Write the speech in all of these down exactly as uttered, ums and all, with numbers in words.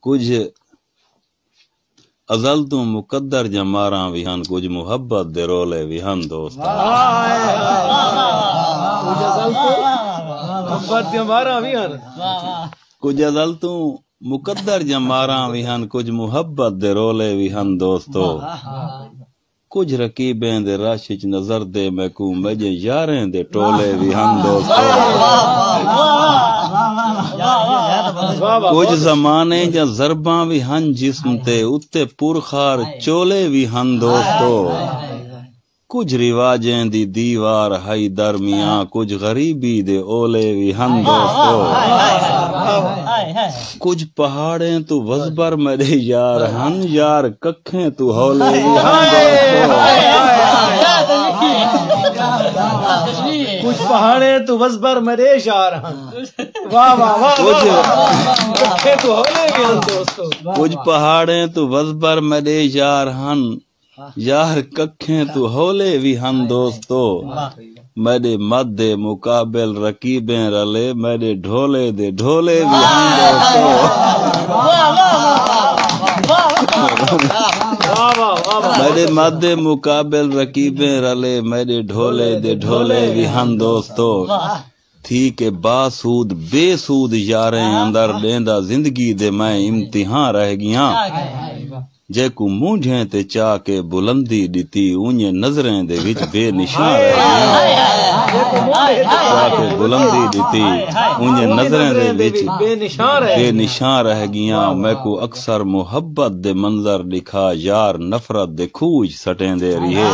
कुछ अजल तू मुकद्दर जमारा भी हन, कुछ मुहब्बत दे रोले भी हन दोस्त। कुछ अजल तू मुकद्दर जमारा भी हन, कुछ मुहब्बत दे रोले भी हन दोस्तो। कुछ रकीबें दे रश च नजर दे मैकू मजे यारें दे टोले भी हन दोस्तो। कुछ जमाने जा जरबा भी हन जिस्म ते उत्ते पुरखार चोले भी हन दोस्तो। कुछ रिवाजें दी दीवार हई दरमिया, कुछ गरीबी दे ओले भी हन दोस्तो। कुछ पहाड़ें तू वजबर मेरे यार हन, यार कखें तू हौले भी हन दोस्तो। कुछ पहाड़ें तू वजबर मेरे यार हन, वाह वाह वाह। कुछ कखें तू हौले भी हन दोस्तो। कुछ पहाड़ें तू वजबर मेरे यार हन, यार कखें तू हौले भी हन दोस्तो। मेरे मद्दे मुकाबिल रकीबें रले, मेरे ढोले दे ढोले भी हन दोस्तो। मेरे मद्दे मुकाबिल रकीबें रले, मेरे ढोले दे ढोले भी हन दोस्तो। थी के बासूद बेसूद यारें अंदर लेंदा जिंदगी दे मैं इम्तिहान रह गया। जेकू मूंझे ते चाह के बुलंदी दिती, उन्हें नजरें दे विच बेनिशान रह गया। चाह के बुलंदी दिती, उन्हें नजरें दे विच बेनिशान रह गया। मैकू अक्सर मुहब्बत दे मंजर दिखा, यार नफरत दे खूज सटें दे रिहे।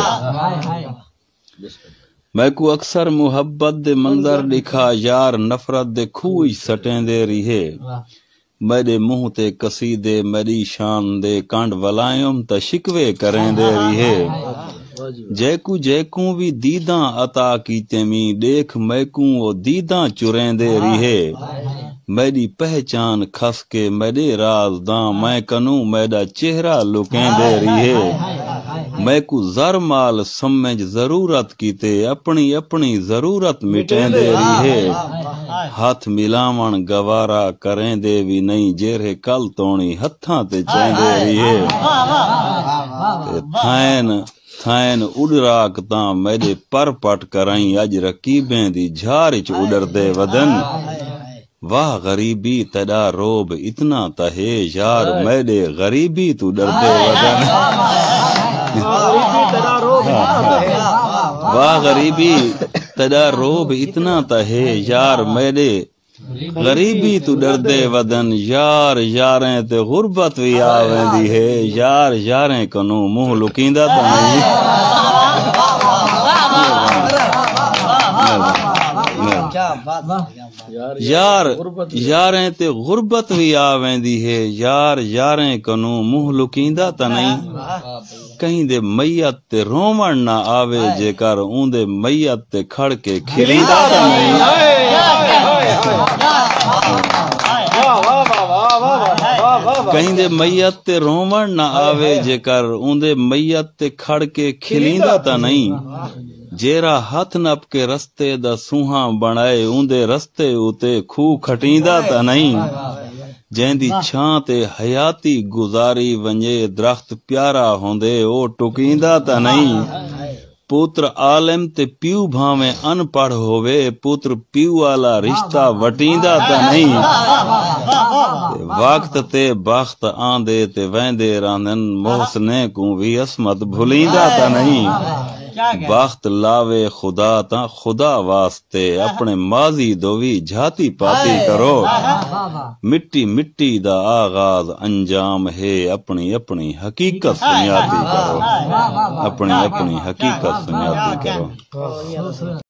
मैकू अक्सर मुहब्बत दे मंजर दिखा, यार नफरत दे खूज सटें दे रिहे। मेरे मुंह ते कसीदे मेरी शान दे, कांड वलायम त शिकवे करें दे रिहे। जैकू जैकू भी दीदा अता कीते मी, देख मैकू वो दीदा चुरें दे रिहे। मेरी पहचान खस के मेरे राजदा, मैं कनू मेरा चेहरा लुकें दे रिहे। मैकू जर माल समझ जरूरत कीते, अपनी अपनी जरूरत मिटें दे रिहे। हाथ मिलावण गवारा करें दे भी नहीं, जेरे कल तोणी हत्थां ते चेंदे रिहे। थैन थैन उड़राक तां मेरे पर पट कराई, अज रकीबें दी झार च उड़रदे वदन। वाह गरीबी तेरा रोब इतना तहे, यार मेरे गरीबी तू डरदे वदन। वाह गरीबी तेरा रोब इतना तहे, यार मेरे गरीबी तू डरदे वदन। यार यारें ते गुरबत भी आवेंदी है, यार यारें कनू मुंह लुकींदा तो नहीं। यार यारें ते गुरबत भी आवेंदी है, यार यारें कनू मुंह लुकींदा तो नहीं। कहीं दे मैयत ते रोवण ना आवे, जेकर ऊंदे मैयत ते खड़ के खिलींदा तो नहीं। कहीं दे मैयत ते रोवण ना आवे, जेकर ऊंदे मैयत ते खड़ के खिलींदा तो नहीं। जेरा हथ नप के रस्ते दा सूहा बनाए, ऊंदे रस्ते उते खूह खटींदा तो नहीं। जैंदी छां ते हयाती गुजारी वंजे, दरख्त प्यारा होंदे ओ टुकींदा तो नहीं। पुत्र आलिम ते प्यू भावे अनपढ़ होवे, पुत्र प्यू वाला रिश्ता वटींदा तो नहीं। वक्त ते बख्त आंदे ते वेंदे रहंदन, मोहसने को भी असमत भुलींदा तो नहीं। बख्त लावे खुदा ता खुदा वास्ते, अपने माजी दो भी झाती पाती करो। मिट्टी मिट्टी दा आगाज अंजाम है, अपनी अपनी हकीकत सुनियाती करो। अपनी अपनी हकीकत सुनियाती करो।